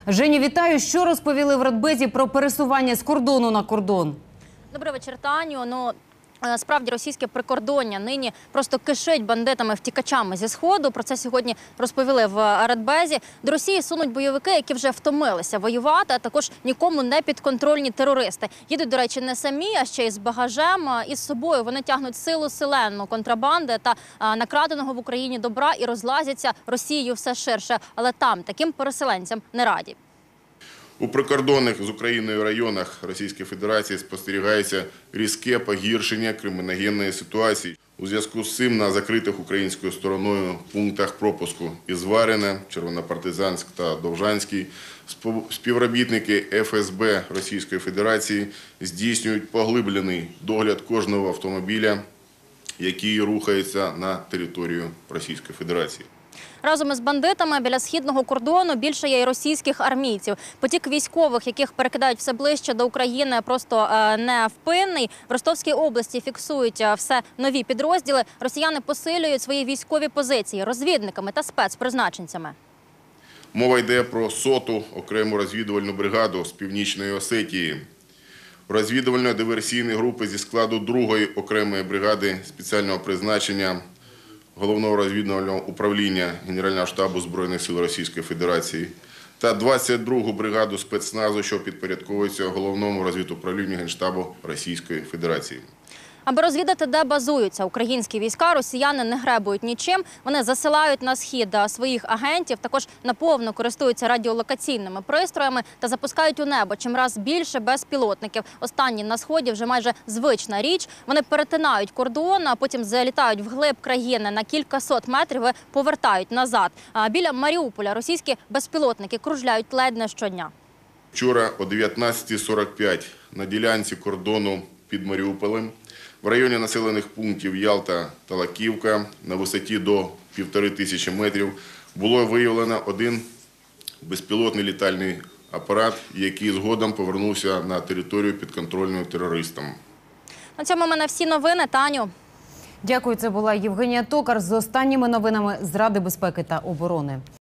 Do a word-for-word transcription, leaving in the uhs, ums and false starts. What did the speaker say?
Женю, вітаю. Що розповіли в Радбезі про пересування з кордону на кордон? Добрий вечір, Таню. Ну, справді, російське прикордоння нині просто кишить бандитами-втікачами зі Сходу. Про це сьогодні розповіли в Радбезі. До Росії сунуть бойовики, які вже втомилися воювати, а також нікому не підконтрольні терористи. Їдуть, до речі, не самі, а ще й з багажем. Із собою вони тягнуть силу селенну контрабанди та накраденого в Україні добра і розлазяться Росією все ширше. Але там таким переселенцям не раді. У прикордонних з Україною районах Російської Федерації спостерігається різке погіршення криміногенної ситуації. У зв'язку з цим на закритих українською стороною пунктах пропуску Ізварине, Червонопартизанськ та Довжанський співробітники еф ес бе Російської Федерації здійснюють поглиблений догляд кожного автомобіля, який рухається на територію Російської Федерації. Разом із бандитами біля східного кордону більше є й російських армійців. Потік військових, яких перекидають все ближче до України, просто невпинний. В Ростовській області фіксують все нові підрозділи. Росіяни посилюють свої військові позиції розвідниками та спецпризначенцями. Мова йде про соту окрему розвідувальну бригаду з Північної Осетії. Розвідувально-диверсійні групи зі складу другої окремої бригади спеціального призначення Головного розвідувального управління Генерального штабу Збройних сил Російської Федерації та двадцять другу бригаду спецназу, що підпорядковується Головному розвідуправлінню Генштабу Російської Федерації. Аби розвідати, де базуються українські війська, росіяни не гребують нічим. Вони засилають на схід своїх агентів, також наповно користуються радіолокаційними пристроями та запускають у небо чимраз більше безпілотників. Останні на Сході вже майже звична річ. Вони перетинають кордон, а потім залітають вглиб країни на кількасот метрів і повертають назад. А біля Маріуполя російські безпілотники кружляють ледь не щодня. Вчора о дев'ятнадцятій сорок п'ять на ділянці кордону під Маріуполем в районі населених пунктів Ялта та Лаківка на висоті до півтори тисячі метрів було виявлено один безпілотний літальний апарат, який згодом повернувся на територію підконтрольну терористам. На цьому в мене всі новини. Таню. Дякую, це була Євгенія Токар з останніми новинами з Ради безпеки та оборони.